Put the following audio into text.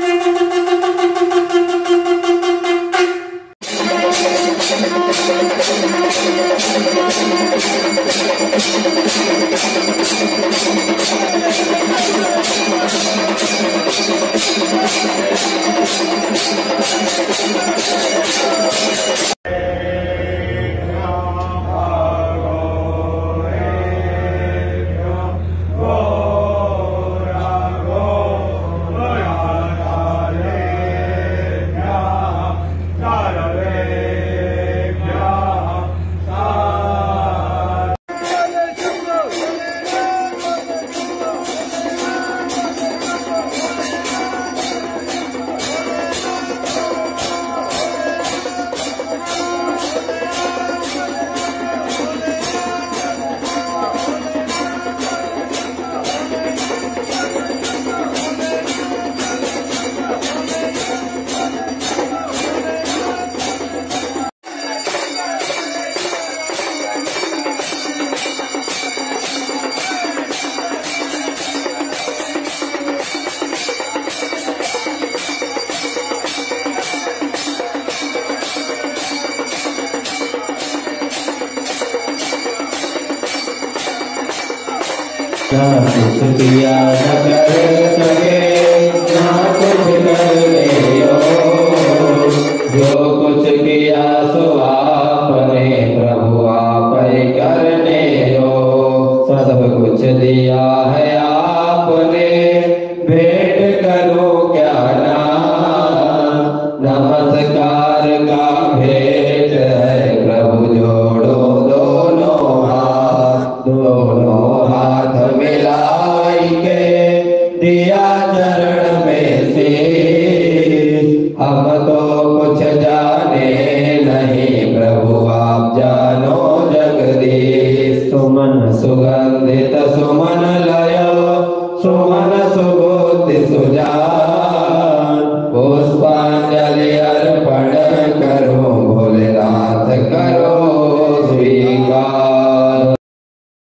ना कुछ किया न कर सके ना कुछ करने जो कुछ किया सो आपने प्रभु आप ही करने हो। सब कुछ दिया है आपने भेंट करो क्या ना। नमस्कार का भेंट है प्रभु जोड़ो दोनों हाथ मिलाई के दिया चरण में से। हम तो कुछ जाने नहीं प्रभु आप जानो जगदीश। सुमन सुगंधित सुमन लयो सुमन सुबोधि सुजा